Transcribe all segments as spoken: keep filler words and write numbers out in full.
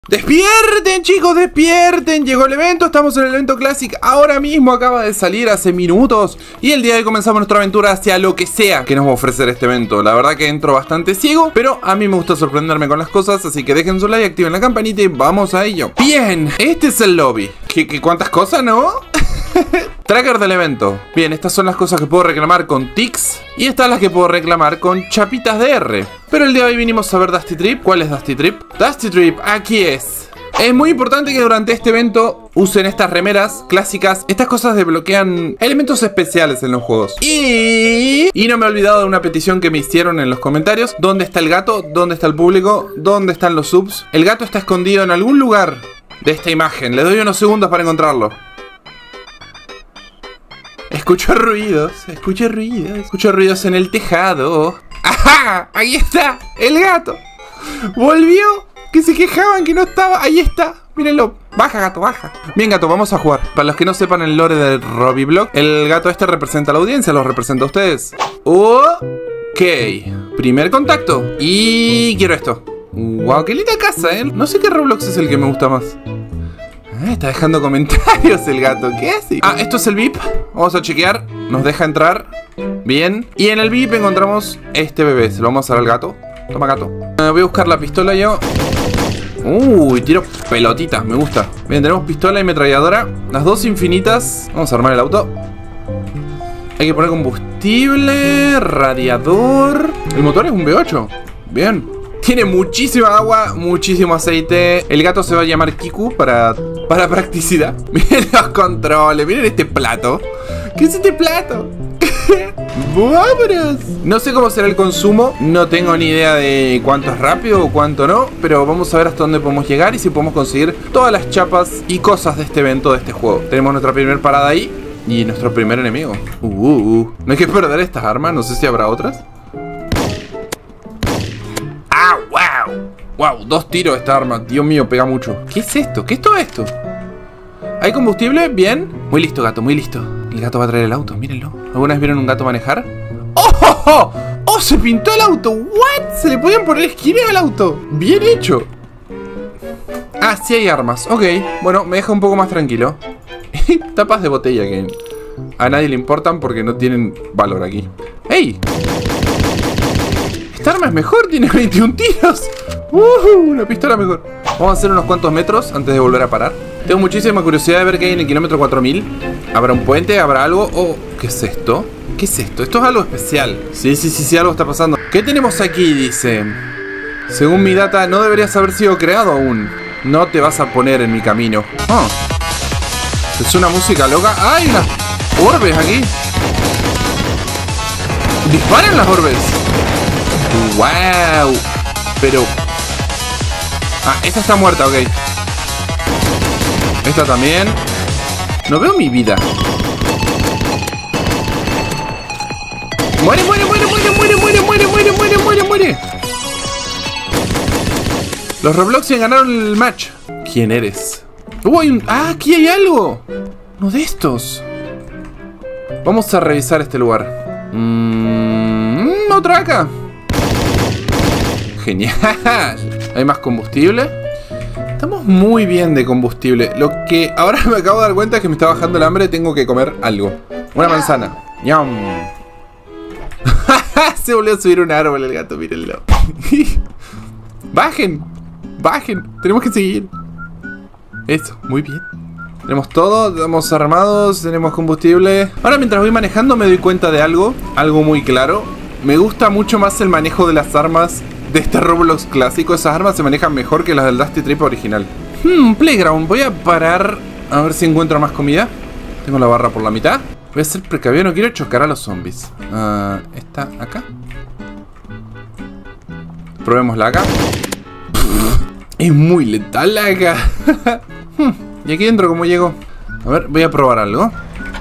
¡Despierten, chicos! ¡Despierten! Llegó el evento, estamos en el evento Classic. Ahora mismo acaba de salir hace minutos. Y el día de hoy comenzamos nuestra aventura hacia lo que sea que nos va a ofrecer este evento. La verdad que entro bastante ciego, pero a mí me gusta sorprenderme con las cosas. Así que dejen su like, activen la campanita y vamos a ello. Bien, este es el lobby. ¿Qué, qué cuántas cosas, no? Tracker del evento. Bien, estas son las cosas que puedo reclamar con tics. Y estas las que puedo reclamar con chapitas de R. Pero el día de hoy vinimos a ver Dusty Trip. ¿Cuál es Dusty Trip? Dusty Trip, aquí es. Es muy importante que durante este evento usen estas remeras clásicas. Estas cosas desbloquean elementos especiales en los juegos. Y... Y no me he olvidado de una petición que me hicieron en los comentarios. ¿Dónde está el gato? ¿Dónde está el público? ¿Dónde están los subs? El gato está escondido en algún lugar de esta imagen. Le doy unos segundos para encontrarlo. Escucho ruidos, escucho ruidos, escucho ruidos en el tejado. ¡Ajá! Ahí está, el gato. Volvió, que se quejaban que no estaba. Ahí está, mírenlo. Baja, gato, baja. Bien, gato, vamos a jugar. Para los que no sepan el lore del Robiblock, el gato este representa a la audiencia, los representa a ustedes. Ok, primer contacto. Y quiero esto. Wow, qué linda casa, ¿eh? No sé qué Roblox es el que me gusta más. Ah, está dejando comentarios el gato. ¿Qué hace? Ah, esto es el V I P. Vamos a chequear. Nos deja entrar. Bien. Y en el V I P encontramos este bebé. Se lo vamos a dar al gato. Toma, gato. Uh, voy a buscar la pistola yo. Uy, tiro pelotitas. Me gusta. Bien, tenemos pistola y metralladora. Las dos infinitas. Vamos a armar el auto. Hay que poner combustible. Radiador. El motor es un V ocho. Bien. Tiene muchísima agua, muchísimo aceite. El gato se va a llamar Kiku para, para practicidad. Miren los controles, miren este plato. ¿Qué es este plato? ¡Vámonos! No sé cómo será el consumo. No tengo ni idea de cuánto es rápido o cuánto no. Pero vamos a ver hasta dónde podemos llegar y si podemos conseguir todas las chapas y cosas de este evento, de este juego. Tenemos nuestra primera parada ahí y nuestro primer enemigo. Uh, uh, uh. No hay que perder estas armas, no sé si habrá otras. Wow, dos tiros esta arma. Dios mío, pega mucho. ¿Qué es esto? ¿Qué es todo esto? ¿Hay combustible? Bien. Muy listo, gato, muy listo. El gato va a traer el auto, mírenlo. ¿Alguna vez vieron un gato manejar? ¡Oh, oh, oh! ¡Oh, se pintó el auto! ¿What? Se le podían poner esquinas al auto. Bien hecho. Ah, sí hay armas. Ok, bueno, me deja un poco más tranquilo. Tapas de botella que a nadie le importan porque no tienen valor aquí. ¡Ey! Esta arma es mejor, tiene veintiún tiros. Uh, una pistola mejor. Vamos a hacer unos cuantos metros antes de volver a parar. Tengo muchísima curiosidad de ver qué hay en el kilómetro cuatro mil. ¿Habrá un puente? ¿Habrá algo? Oh, ¿qué es esto? ¿Qué es esto? Esto es algo especial. Sí, sí, sí, sí, algo está pasando. ¿Qué tenemos aquí? Dice: según mi data, no deberías haber sido creado aún. No te vas a poner en mi camino. Oh. Es una música loca. ¡Hay unas orbes aquí! ¡Disparen las orbes! ¡Wow! Pero... ah, esta está muerta, ok. Esta también. No veo mi vida. Muere, muere, muere, muere, muere, muere, muere, muere, muere, muere, muere. Los Robloxian ganaron el match. ¿Quién eres? Uh, hay un... ah, aquí hay algo. Uno de estos. Vamos a revisar este lugar. Mmm... otra acá. Genial. Hay más combustible. Estamos muy bien de combustible. Lo que ahora me acabo de dar cuenta es que me está bajando el hambre. Tengo que comer algo. Una manzana. Yum. Se volvió a subir un árbol el gato, mírenlo. Bajen. Bajen. Tenemos que seguir. Eso, muy bien. Tenemos todo, estamos armados, tenemos combustible. Ahora mientras voy manejando me doy cuenta de algo. Algo muy claro. Me gusta mucho más el manejo de las armas de este Roblox clásico. Esas armas se manejan mejor que las del Dusty Trip original. Hmm, Playground. Voy a parar a ver si encuentro más comida. Tengo la barra por la mitad. Voy a ser precavido, no quiero chocar a los zombies. uh, ¿Está acá? Probémosla acá. Es muy letal acá. ¿Y aquí dentro cómo llego? A ver, voy a probar algo.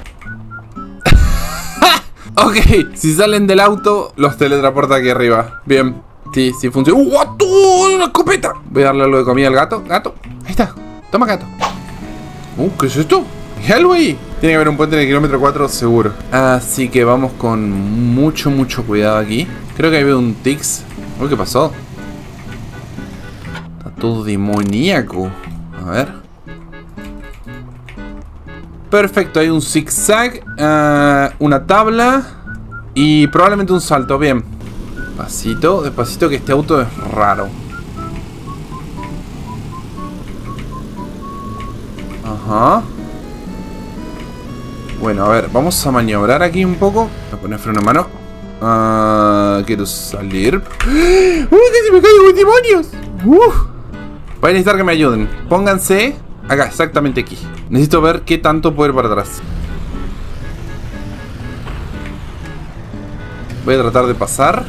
Ok, si salen del auto, los teletransporta aquí arriba. Bien. Sí, sí funciona. ¡Uh, gato! ¡Una escopeta! Voy a darle algo de comida al gato. Gato. Ahí está. Toma, gato. Uh, ¿qué es esto? ¿Hay algo ahí? Tiene que haber un puente en el kilómetro cuatro seguro. Así que vamos con mucho, mucho cuidado aquí. Creo que hay un tics. Uy, ¿qué pasó? Está Todo demoníaco. A ver. Perfecto, hay un zigzag, uh, una tabla y probablemente un salto. Bien. Despacito, despacito, que este auto es raro. Ajá. Bueno, a ver, vamos a maniobrar aquí un poco. Voy a poner freno a mano. Uh, quiero salir. ¡Uh! ¡Que se me caen los demonios! ¡Uh! Voy a necesitar que me ayuden. Pónganse acá, exactamente aquí. Necesito ver qué tanto puedo ir para atrás. Voy a tratar de pasar.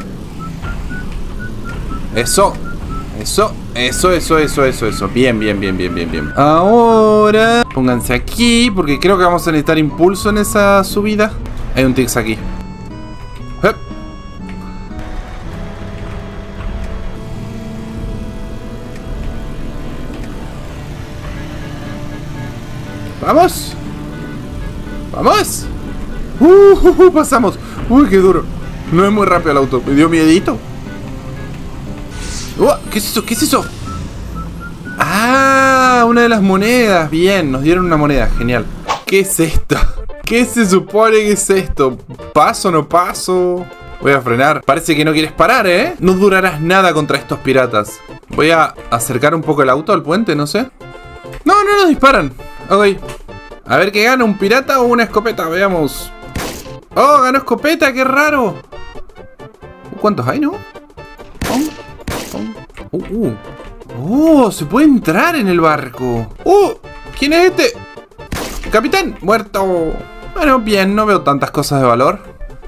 Eso. Eso, eso, eso, eso, eso, eso. Bien, bien, bien, bien, bien, bien. Ahora, pónganse aquí, porque creo que vamos a necesitar impulso en esa subida. Hay un tix aquí. ¡Hup! ¡Vamos! ¡Vamos! Uh, uh, uh, pasamos. Uy, qué duro. No es muy rápido el auto. Me dio miedito. Oh, ¿qué es eso? ¿Qué es eso? Ah, una de las monedas. Bien, nos dieron una moneda. Genial. ¿Qué es esto? ¿Qué se supone que es esto? ¿Paso o no paso? Voy a frenar. Parece que no quieres parar, ¿eh? No durarás nada contra estos piratas. Voy a acercar un poco el auto al puente, no sé. No, no nos disparan. Ok. A ver qué gana, un pirata o una escopeta. Veamos. Oh, ganó escopeta, qué raro. ¿Cuántos hay, no? Uh, uh. Oh, se puede entrar en el barco. Uh, ¿quién es este? Capitán, muerto. Bueno, bien, no veo tantas cosas de valor.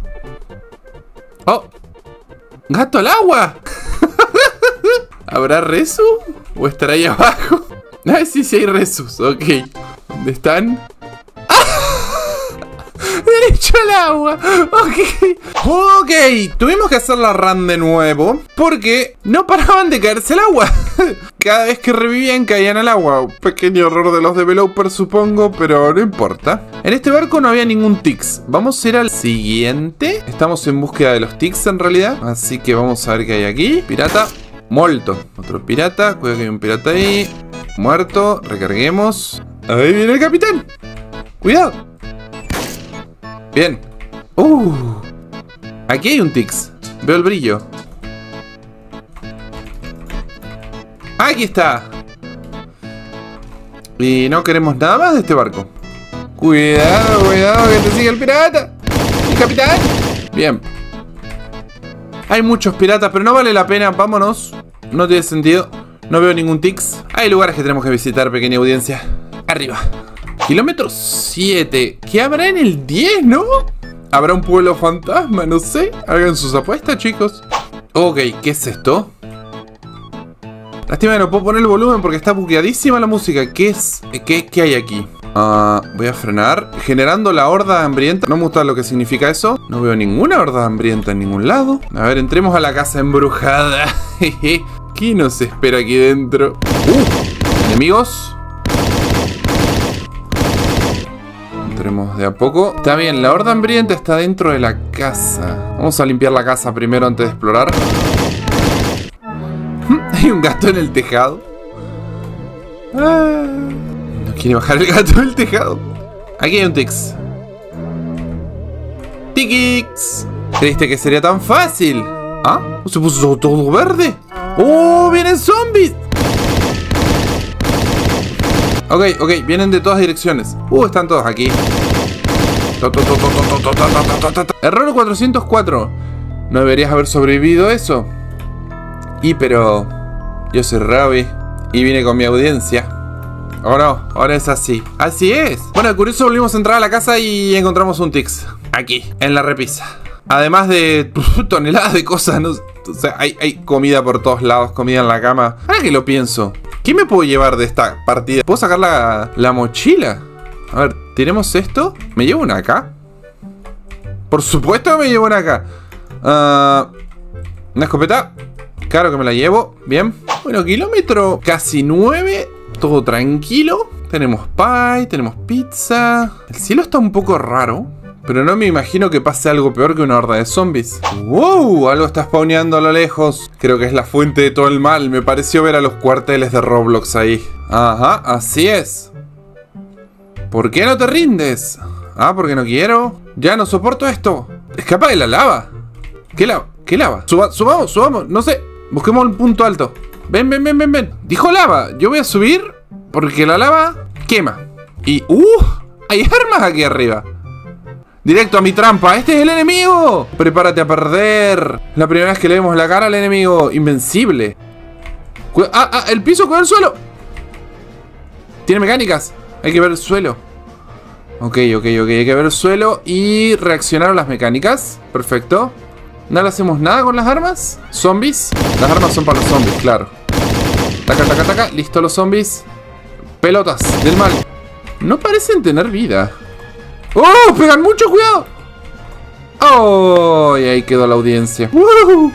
Oh, gato al agua. ¿Habrá resu? ¿O estará ahí abajo? Ah, sí, sí hay resus, ok. ¿Dónde están? Derecho al agua. Ok. Ok. Tuvimos que hacer la run de nuevo porque no paraban de caerse el agua. Cada vez que revivían caían al agua. Un pequeño error de los developers, supongo, pero no importa. En este barco no había ningún tix. Vamos a ir al siguiente. Estamos en búsqueda de los tix en realidad. Así que vamos a ver qué hay aquí. Pirata. Molto. Otro pirata. Cuidado que hay un pirata ahí. Muerto. Recarguemos. Ahí viene el capitán. Cuidado. Bien. Uh, aquí hay un tix. Veo el brillo. Aquí está. Y no queremos nada más de este barco. Cuidado, cuidado, que te sigue el pirata. El capitán. Bien. Hay muchos piratas, pero no vale la pena. Vámonos. No tiene sentido. No veo ningún tix. Hay lugares que tenemos que visitar, pequeña audiencia. Arriba. Kilómetro siete. ¿Qué habrá en el diez, no? ¿Habrá un pueblo fantasma? No sé. Hagan sus apuestas, chicos. Ok, ¿qué es esto? Lástima que no puedo poner el volumen porque está bugueadísima la música. ¿Qué es? ¿Qué, qué hay aquí? Uh, voy a frenar. Generando la horda hambrienta. No me gusta lo que significa eso. No veo ninguna horda hambrienta en ningún lado. A ver, entremos a la casa embrujada. ¿Qué nos espera aquí dentro? Uh, enemigos. Entremos de a poco. Está bien, la horda hambrienta está dentro de la casa. Vamos a limpiar la casa primero antes de explorar. Hay un gato en el tejado. Ah, no quiere bajar el gato del tejado. Aquí hay un tix. Tikix. ¿Creíste que sería tan fácil? ¿Ah? ¿Se puso todo verde? ¡Oh! ¡Vienen zombies! Ok, ok, vienen de todas direcciones. Uh, están todos aquí. Error cuatrocientos cuatro. No deberías haber sobrevivido eso. Y pero yo soy Robbie y vine con mi audiencia. ¿O no? Ahora es así. Así es. Bueno, curioso, volvimos a entrar a la casa y encontramos un tix. Aquí, en la repisa. Además de toneladas de cosas, ¿no? O sea, hay, hay comida por todos lados, comida en la cama. Ahora que lo pienso, ¿qué me puedo llevar de esta partida? ¿Puedo sacar la, la mochila? A ver, ¿tenemos esto? ¿Me llevo una acá? Por supuesto que me llevo una acá. Uh, una escopeta. Claro que me la llevo. Bien. Bueno, kilómetro casi nueve. Todo tranquilo. Tenemos pie, tenemos pizza. El cielo está un poco raro. Pero no me imagino que pase algo peor que una horda de zombies. ¡Wow! Algo está spawneando a lo lejos. Creo que es la fuente de todo el mal. Me pareció ver a los cuarteles de Roblox ahí. Ajá, así es. ¿Por qué no te rindes? Ah, porque no quiero. Ya no soporto esto. Escapa de la lava. ¿Qué lava? ¿Qué lava? Suba, subamos, subamos. No sé. Busquemos un punto alto. Ven, ven, ven, ven, ven. Dijo lava. Yo voy a subir porque la lava quema. Y... ¡Uh! Hay armas aquí arriba. Directo a mi trampa. ¡Este es el enemigo! Prepárate a perder. La primera vez que le vemos la cara al enemigo. Invencible. Cu- ¡Ah, ah! El piso con el suelo. Tiene mecánicas. Hay que ver el suelo. Ok, ok, ok. Hay que ver el suelo y reaccionar a las mecánicas. Perfecto. ¿No le hacemos nada con las armas? ¿Zombies? Las armas son para los zombies, claro. Taca, taca, taca. Listo los zombies. Pelotas del mal. No parecen tener vida. ¡Oh! ¡Pegan mucho! ¡Cuidado! ¡Oh! Y ahí quedó la audiencia. ¡Uh!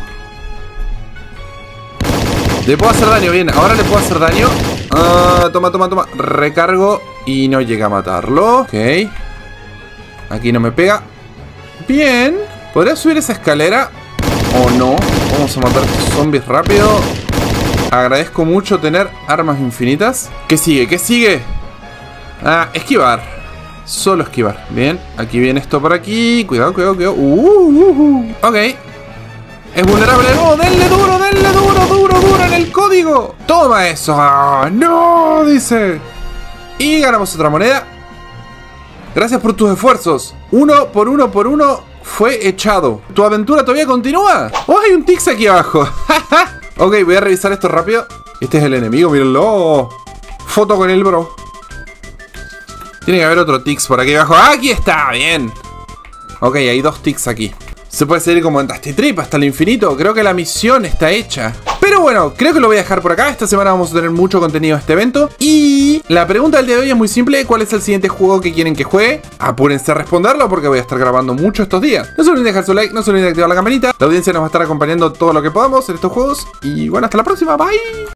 Le puedo hacer daño, bien. Ahora le puedo hacer daño. Ah, toma, toma, toma. Recargo y no llega a matarlo. Ok. Aquí no me pega. Bien. ¿Podría subir esa escalera? ¿O no? Vamos a matar a estos zombies rápido. Agradezco mucho tener armas infinitas. ¿Qué sigue? ¿Qué sigue? Ah, esquivar. Solo esquivar. Bien, aquí viene esto por aquí. Cuidado, cuidado, cuidado. Uh, uh, uh. Ok. Es vulnerable. No, denle duro, denle duro, duro, duro en el código. Toma eso. Ah, no, dice. Y ganamos otra moneda. Gracias por tus esfuerzos. Uno por uno por uno fue echado. ¿Tu aventura todavía continúa? Oh, hay un Tix aquí abajo. Ok, voy a revisar esto rápido. Este es el enemigo, mírenlo. Foto con el bro. Tiene que haber otro Tix por aquí abajo. ¡Ah, aquí está! Bien. Ok, hay dos Tix aquí. Se puede seguir como en Tasty Trip hasta el infinito. Creo que la misión está hecha. Pero bueno, creo que lo voy a dejar por acá. Esta semana vamos a tener mucho contenido de este evento. Y la pregunta del día de hoy es muy simple. ¿Cuál es el siguiente juego que quieren que juegue? Apúrense a responderlo porque voy a estar grabando mucho estos días. No se olviden de dejar su like, no se olviden de activar la campanita. La audiencia nos va a estar acompañando todo lo que podamos en estos juegos. Y bueno, hasta la próxima. Bye.